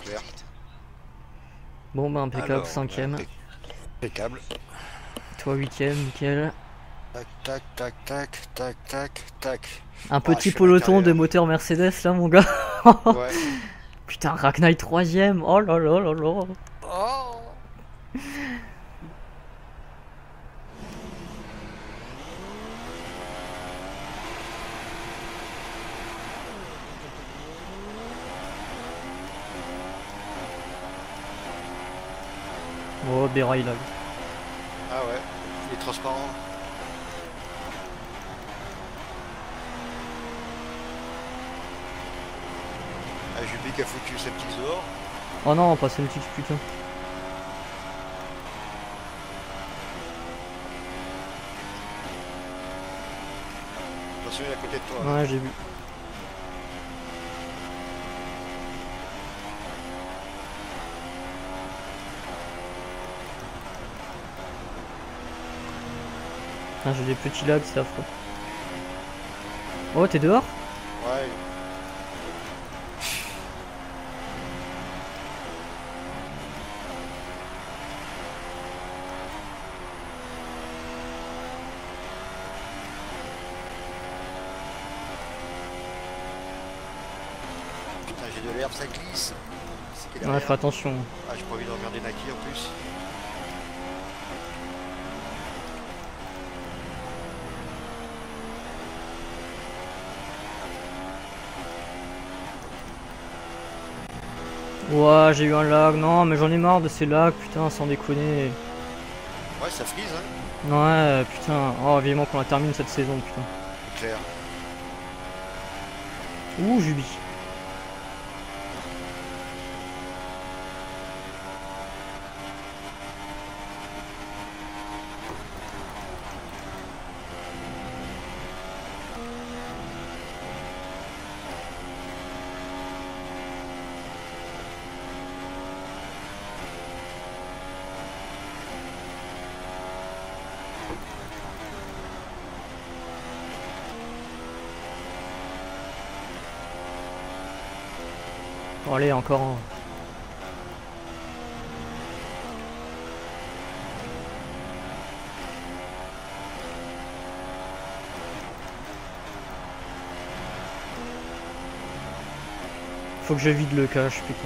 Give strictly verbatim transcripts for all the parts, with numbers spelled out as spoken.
super. Bon bah impeccable, cinquième. Impeccable. Toi huitième, nickel. Tac, tac, tac, tac, tac, tac, tac. Un Oh, petit je suis à peloton de l'intérieur. moteur Mercedes là mon gars. Ouais. Putain, Racknight troisième. Oh là là là là. Oh. Oh, déraille là. Ah ouais, il est transparent. Ah, Jubi qui a foutu sa petite dehors. Oh non, pas ce petit putain. Attention, il est à côté de toi. Hein. Ouais, j'ai vu. Ah, j'ai des petits lags, c'est affreux. Oh, t'es dehors? Ouais. Putain, j'ai de l'herbe, ça glisse. C'est Ouais, fais attention. Ah, j'ai pas envie de regarder Naki en plus. Ouah, j'ai eu un lag. Non, mais j'en ai marre de ces lags, putain, sans déconner. Ouais, ça frise, hein. Ouais, putain. Oh, vivement qu'on la termine cette saison, putain. C'est clair. Ouh, Jubi. Bon, allez, encore un. Faut que je vide le cache, putain.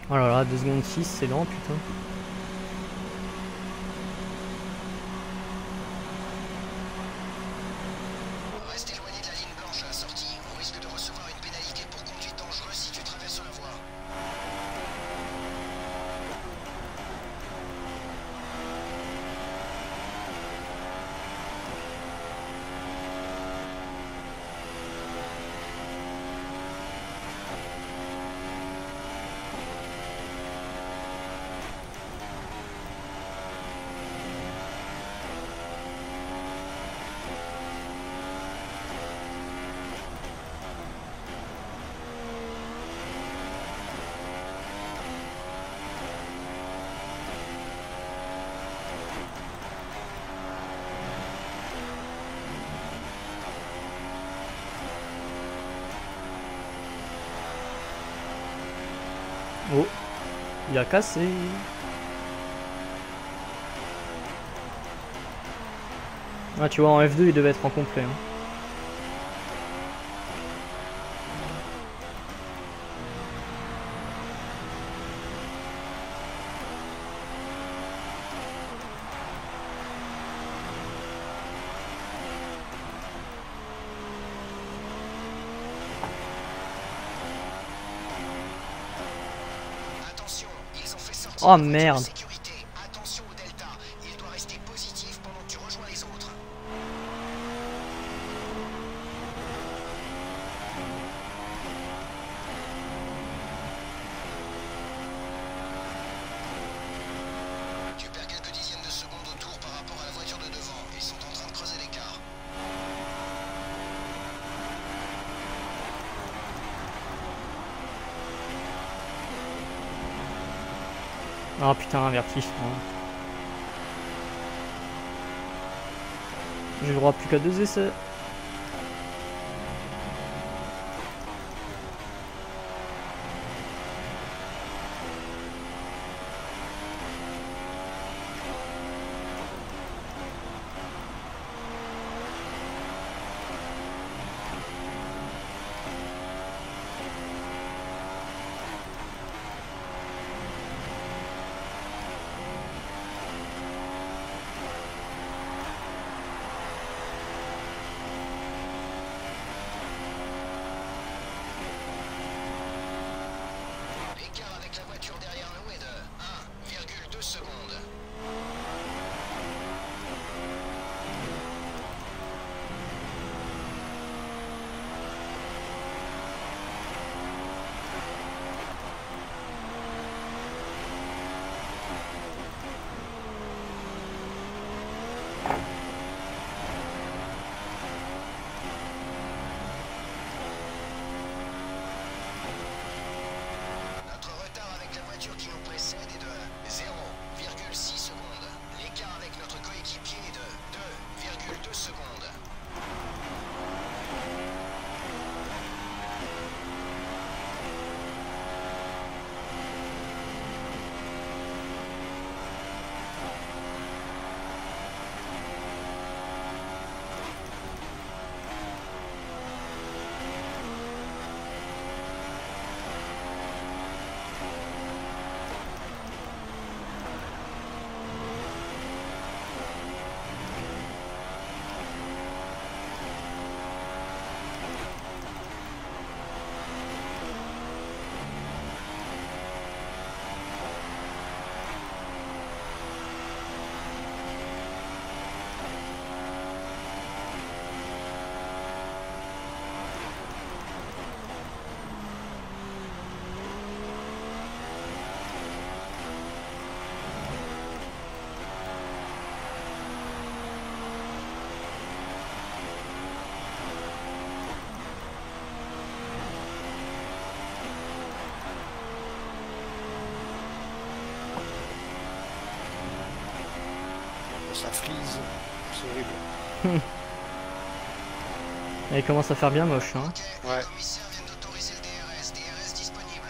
Oh là là, deux secondes six, c'est lent, putain. Reste éloigné de la ligne blanche à la sortie. On risque de recevoir une pénalité pour conduite dangereuse si tu traverses la voie. Oh, il a cassé. Ah, tu vois, en F deux, il devait être en complet. Hein. Attention, ils ont fait sortir Oh une voiture de merde. sécurité. Attention au delta. Il doit rester positif pendant que tu rejoins les autres. Tu perds quelques dixièmes de seconde au tour par rapport à la voiture de devant. Ils sont en train de creuser l'écart. Ah putain, un vertige. J'ai le droit à plus qu'à deux essais. L'écart avec la voiture derrière nous est de un virgule deux secondes. Notre retard avec la voiture qui nous précède est de zéro virgule six secondes. L'écart avec notre coéquipier est de deux virgule deux secondes. Ça frise. C'est horrible. Et il commence à faire bien moche. Hein. Ok, Ouais. les commissaires viennent d'autoriser le D R S. D R S disponible.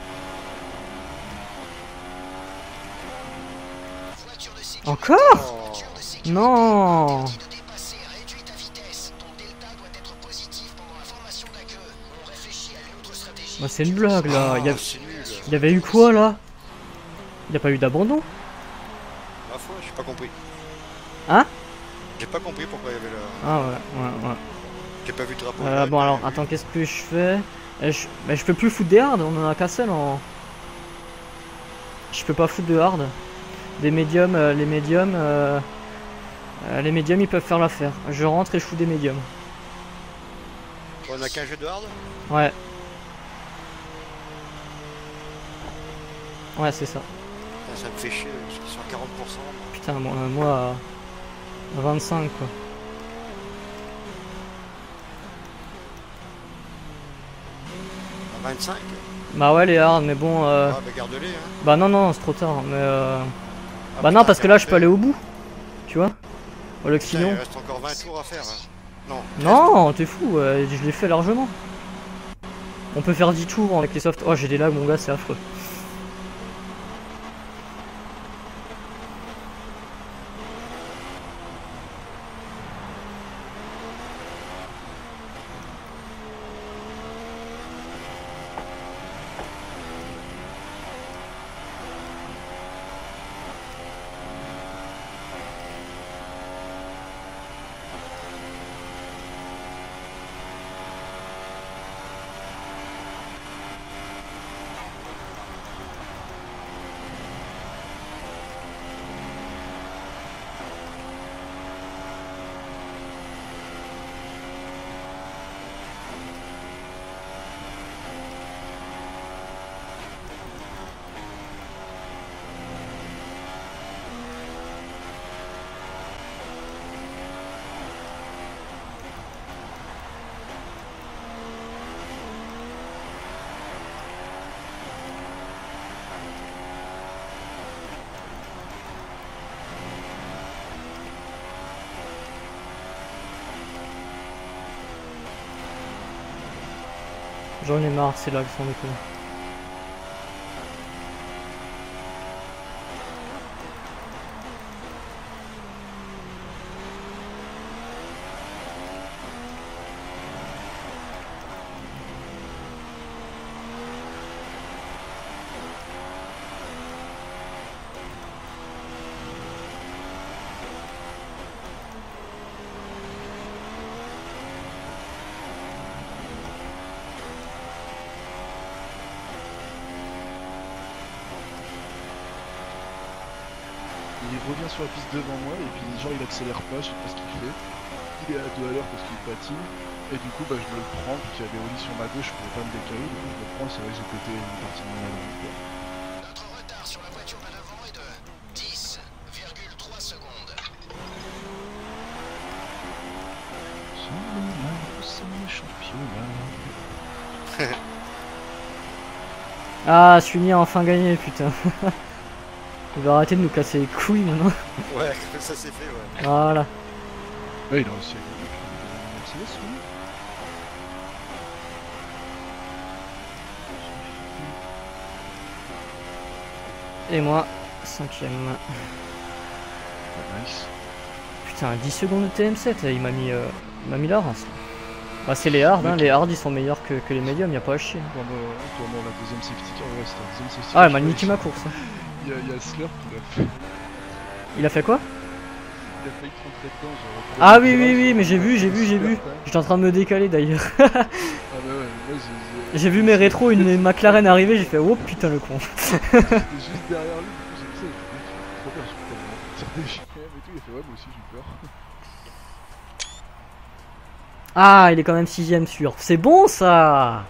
Voiture de sécurité. Encore? Voiture de sécurité. Non. Interdit de dépasser. Réduis ta vitesse. Ton delta doit être positif pendant la formation de la queue. On réfléchit à une autre stratégie. Bah, c'est une blague là. Ah, Il y a... c'est nul. Il y avait eu quoi là? Il n'y a pas eu d'abandon? Ma foi, j'ai pas compris. Hein? J'ai pas compris pourquoi il y avait le... Ah ouais, ouais, ouais. J'ai pas vu de drapeau. Euh, bon alors, attends, qu'est-ce que je fais? Eh, je... Mais je peux plus foutre des hards, on en a qu'un seul en... Je peux pas foutre de hard. Des médiums, euh, les médiums... Euh... Euh, les médiums ils peuvent faire l'affaire. Je rentre et je fous des médiums. On a qu'un jeu de hard? Ouais. Ouais, c'est ça. Ça, ça me fait chier, parce qu'ils sont à quarante pour cent. Putain, moi, euh, moi à vingt-cinq quoi. À vingt-cinq? Bah ouais, les hards, mais bon... Euh... Ah bah garde-les, hein. Bah non, non, c'est trop tard, mais... Euh... Ah, bah putain, non, parce que là, je peux regardez. aller au bout. Tu vois? Au lieu que Putain, sinon... il reste encore vingt tours à faire. Hein. Non. Non, t'es fou, euh, je l'ai fait largement. On peut faire dix tours avec les softs. Oh, j'ai des lags, mon gars, c'est affreux. J'en ai marre, c'est là que sont les coups. Il revient sur la piste devant moi et puis genre il accélère pas, je sais pas ce qu'il fait. Il est à deux à l'heure parce qu'il patine. Et du coup bah je me le prends, vu qu'il y avait Oli sur ma gauche, je pouvais pas me décaler, du coup je me prends, c'est vrai que j'ai pété une partie de mon aileron quoi. Notre retard sur la voiture à l'avant est de dix virgule trois secondes. Ah, Sunny a enfin gagné, putain. Il va arrêter de nous casser les couilles maintenant. Ouais, ça c'est fait, ouais. Voilà. Ouais, il a réussi à gagner, puis il a une Mercedes, oui. Et moi, cinquième. Ah, nice. Putain, dix secondes de T M sept, il m'a mis, euh, il m'a mis la race. Bah c'est les hards, hein, les hards ils sont meilleurs que, que les médiums, y'a pas à chier. Pendant, pendant la deuxième safety car, ouais, c'était la deuxième safety Ah, car. elle m'a niqué ma course. Hein. Il y a, il y a Slurp qui l'a fait. Il a fait quoi? Il a failli te rentrer dedans, genre. Ah oui, oui, oui, mais j'ai vu, j'ai vu, j'ai vu. J'étais en train de me décaler d'ailleurs. Ah bah ouais, moi j'ai... J'ai vu mes rétros, une McLaren arriver, j'ai fait oh putain le con. J'étais juste derrière lui, du coup j'ai vu ça, j'ai fait trop peur, j'ai fait tire des chiens et tout, il a fait ouais moi aussi j'ai eu peur. Ah, il est quand même sixième sûr. C'est bon ça.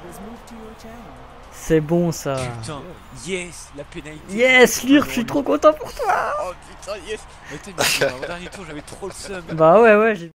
C'est bon ça. Putain, yes, la pénalité. Yes, Lurp, je suis trop content pour toi. Oh putain, yes. Mais t'es, mais au dernier tour, j'avais trop le seum. Bah ouais, ouais, j'ai...